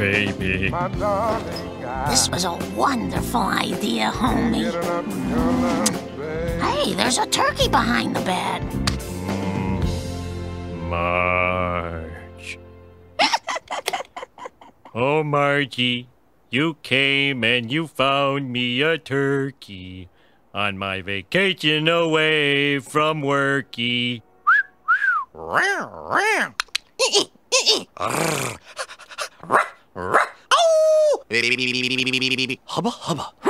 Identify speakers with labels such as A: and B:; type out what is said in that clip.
A: baby.
B: This was a wonderful idea, homie. Hey, there's a turkey behind the bed.
A: Marge. Oh, Margie, you came and you found me a turkey on my vacation away from worky.
C: Hubba hubba.